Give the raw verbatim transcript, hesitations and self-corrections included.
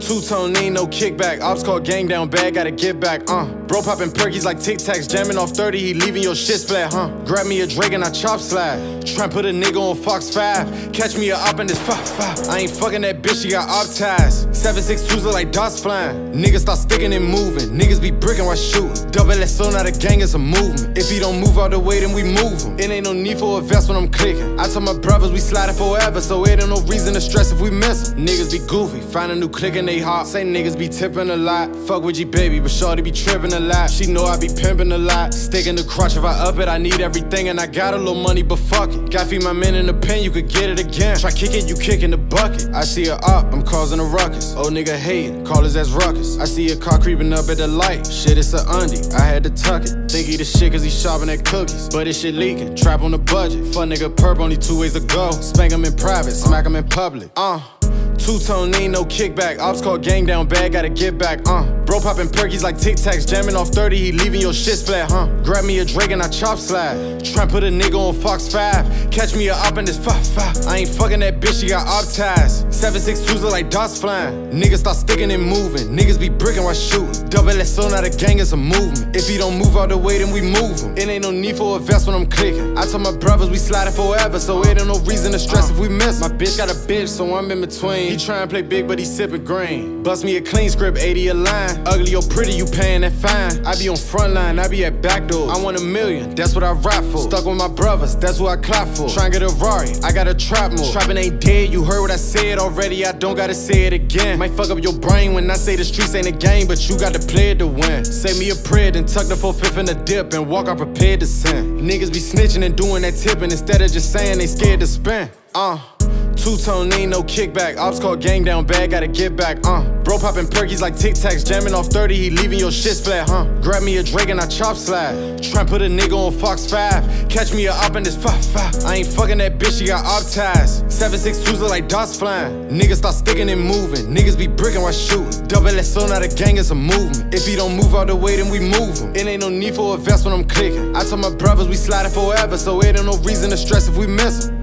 Two-tone, need no kickback. Ops call gang down bad, gotta get back, uh. Bro popping perkies like Tic Tacs, jamming off thirty, he leaving your shit splat, huh? Grab me a Drake and I chop slide. Tryna put a nigga on Fox five. Catch me a op in this five five. I ain't fucking that bitch, she got op ties. seven six twos look like dots flying. Niggas start sticking and moving. Niggas be bricking while shooting. Double S O, not a gang, it's a movement. If he don't move out the way, then we move him. It ain't no need for a vest when I'm clicking. I told my brothers we sliding forever, so it ain't no reason to stress if we miss him. Niggas be goofy, find a new click and they hot. Say niggas be tipping a lot. Fuck with G baby, but shorty be tripping a lot. She know I be pimping a lot. Sticking the crotch, if I up it, I need everything. And I got a little money, but fuck it. Got feed my men in the pen, you could get it again. Try kick it, you kicking the bucket. I see her up, I'm causing a ruckus. Old nigga hating, call his ass ruckus. I see a car creeping up at the light. Shit, it's a undie, I had to tuck it. Think he the shit cause he shopping at cookies. But this shit leaking, trap on the budget. Fuck nigga perp, only two ways to go. Spank him in private, smack him in public. Uh Two-tone, need no kickback. Ops call gang down bad, gotta get back, uh. Bro popping perkies like Tic Tacs, jamming off thirty, he leaving your shit splat, huh? Grab me a Drake and I chop slide. Tryna put a nigga on Fox five. Catch me a op in this five five. I ain't fucking that bitch, she got op ties. seven six twos look like dots flying. Niggas start sticking and moving. Niggas be bricking while shooting. Double S O, not a gang, it's a movement. If he don't move out the way, then we move him. It ain't no need for a vest when I'm clicking. I told my brothers we sliding forever, so it ain't no reason to stress if we miss. My bitch got a bitch, so I'm in between. He tryna play big, but he sipping green. Bust me a clean script, eighty a line. Ugly or pretty, you paying that fine. I be on front line, I be at back doors. I want a million, that's what I rap for. Stuck with my brothers, that's who I clap for. Tryna get a Rari, I got a trap more. Trapping ain't dead, you heard what I said already, I don't gotta say it again. Might fuck up your brain when I say the streets ain't a game, but you got to play it to win. Say me a prayer, then tuck the four-fifth in the dip and walk out prepared to sin. Niggas be snitching and doing that tipping instead of just saying they scared to spend. Uh Two-tone, need no kickback. Ops call gang down bad, gotta get back, uh. Bro popping perkies like Tic Tacs, jamming off thirty, he leaving your shit splat, huh? Grab me a Drake and I chop slide. Tryna put a nigga on Fox five. Catch me a op in this five five. I ain't fucking that bitch, she got op ties. seven six twos look like dots flying. Niggas start sticking and moving. Niggas be bricking while shooting. Double S O, not a gang, it's a movement. If he don't move out the way, then we move him. It ain't no need for a vest when I'm clicking. I told my brothers we sliding forever, so it ain't no reason to stress if we miss him.